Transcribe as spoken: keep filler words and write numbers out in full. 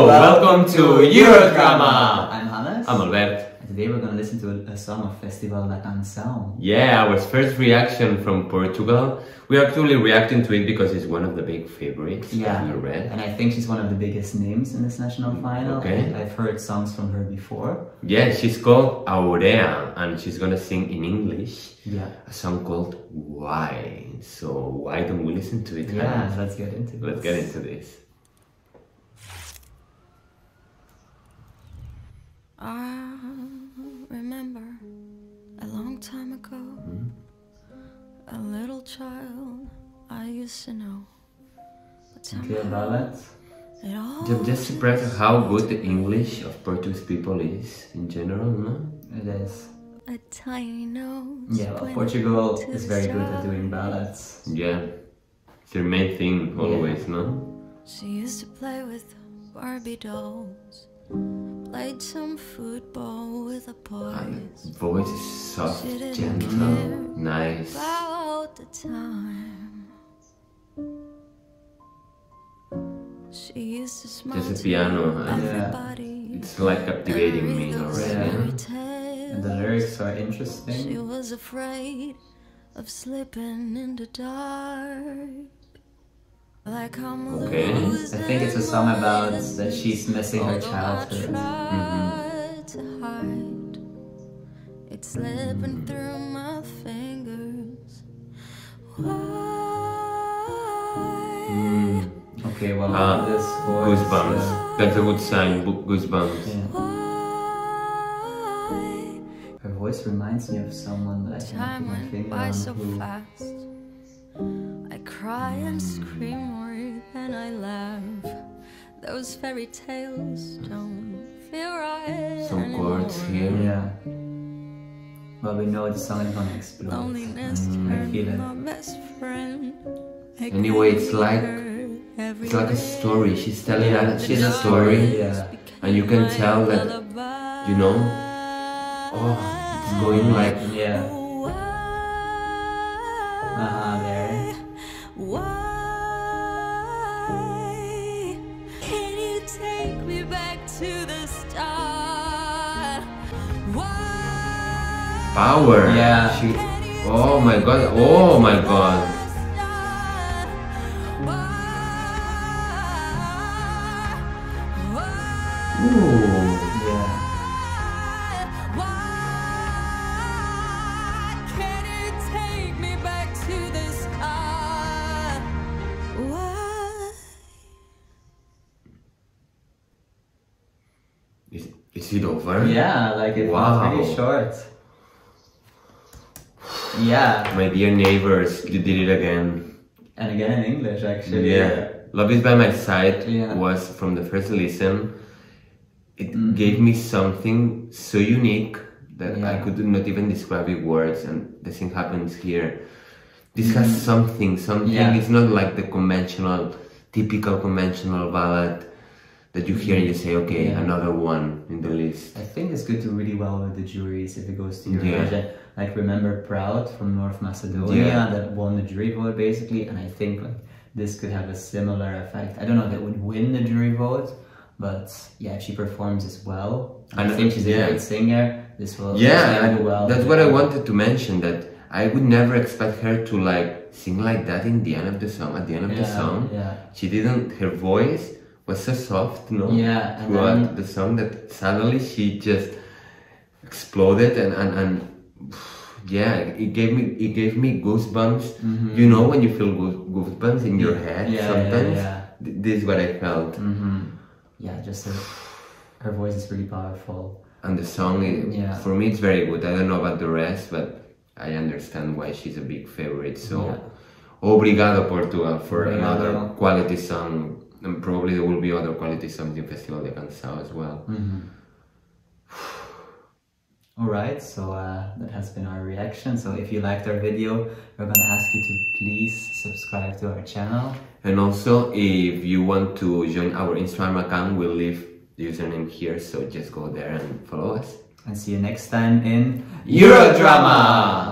Hello, welcome to Eurodrama! I'm Hannes. I'm Albert. And today we're going to listen to a, a song of Festival da Cançao. Yeah, our first reaction from Portugal. We are actually reacting to it because it's one of the big favorites. Yeah, you read. And I think she's one of the biggest names in this national final. Okay. I've heard songs from her before. Yeah, she's called Aurea and she's gonna sing in English. Yeah. A song called Why. So why don't we listen to it? Yeah, Hannes? let's get into it. Let's get into this. I remember a long time ago, Mm-hmm. a little child I used to know. But Okay, ballad. it all Just, just surprised how good the English of Portuguese people is in general, no? It is. a tiny nose. Yeah, well, pointing Portugal to is the very good at stars. doing ballads. Yeah. It's their main thing always, no? She used to play with Barbie dolls, played some football with the And boys. voice is soft, She didn't gentle, care nice. about the time. She used to smile Just a to piano, and everybody. it's like captivating me already. Yeah. And the lyrics are She interesting. was afraid of slipping in the dark. Like I'm Okay. losing I think it's a song about my that she's missing her although I childhood. tried to hide, it's slipping through my fingers. Why? Mm. Okay, well, Ah, this voice. Goosebumps. uh, That's a good sign, bu- goosebumps. yeah. Why? Her voice reminds me of someone, but I can't Time put my went finger by on so who. fast. I cry and scream more than I laugh. Those fairy tales don't feel right Some chords anymore. here. Yeah. Well, we know the song is gonna explode. Loneliness Mm, I turned feel it. my best friend. I Anyway, it's couldn't like hurt it's like a everywhere. story. She's telling Yeah, a, she's a a story, story, yeah. and you can tell that, you know, oh, it's going like Yeah. Uh-huh, there. Why can you take me back to the start? Why power. Yeah. She, oh my god. Oh my god. Ooh. Yeah. Is, is it over? Yeah, like it Wow. was pretty short. Yeah. My dear neighbors, you did it again. And again in English, actually. Yeah. Love is by my side Yeah. was from the first listen. It Mhm. gave me something so unique that I Yeah. could not even describe with words, and the same happens here. This has Mhm. something, something. Yeah. It's not like the conventional, typical conventional ballad that you hear and you say, okay, Yeah. another one in the list. I think it's good to really well with the juries if it goes to Eurovision. Yeah. Like remember Proud from North Macedonia Yeah. that won the jury vote basically, and I think like this could have a similar effect. I don't know if it would win the jury vote, but yeah, if she performs as well, and I And, think she's a yeah. great singer. This will Yeah, definitely and do well. that's what I wanted to mention, that I would never expect her to like sing like that in the end of the song, at the end of the Yeah, song. yeah. She didn't, her voice was so soft, no? Yeah, and Throughout then- the song that suddenly she just exploded and, and, and yeah, it gave me it gave me goosebumps. Mhm. You know when you feel goose- goosebumps in your head Yeah, sometimes? yeah, yeah. Th- This is what I felt. Mm-hmm. Yeah, just her, her voice is really powerful. And the song, is, Yeah. for me, it's very good. I don't know about the rest, but I understand why she's a big favorite. So, Yeah. obrigado Portugal for Obrigado. another quality song, and probably there will be other quality songs in Festival da Cançao as well. Mm-hmm. Alright, so uh, that has been our reaction. So if you liked our video, we're gonna ask you to please subscribe to our channel. And also, if you want to join our Instagram account, we'll leave the username here, so just go there and follow us. And see you next time in Eurodrama!